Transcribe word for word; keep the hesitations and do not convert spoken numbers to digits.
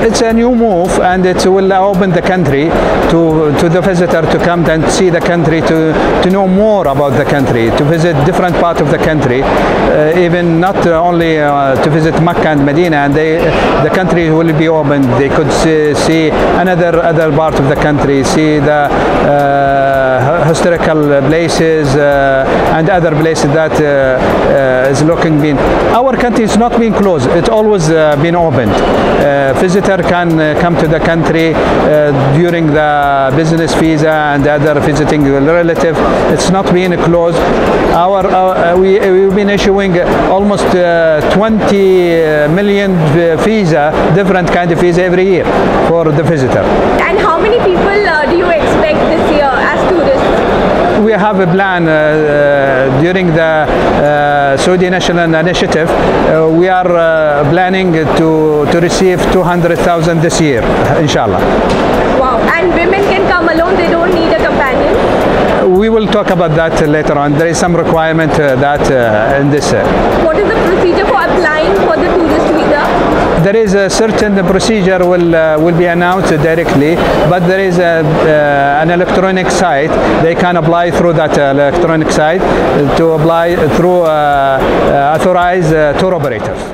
It's a new move, and it will open the country to, to the visitor to come and see the country, to, to know more about the country, to visit different parts of the country, uh, even not only uh, to visit Mecca and Medina, and they, the country will be open. They could see, see another other part of the country, see the uh, historical places uh, and other places that uh, uh, is looking being. Our country is not being closed. It's always uh, been opened. Uh, visitor can uh, come to the country uh, during the business visa and other visiting relative. It's not being closed. Our uh, we we've been issuing almost uh, twenty million visa, different kind of visa every year for the visitor. And how many people uh, do you expect this year as tourists? We have a plan uh, uh, during the uh, Saudi National Initiative. Uh, we are uh, planning to, to receive two hundred thousand this year, inshallah. Wow. And women can come alone, they don't need a companion? We will talk about that later on. There is some requirement uh, that uh, in this. Uh, what is the procedure for applying for the tourist visa? There is a certain procedure will uh, will be announced directly, but there is a, uh, an electronic site. They can apply through that uh, electronic site to apply through uh, uh, authorized uh, tour operators.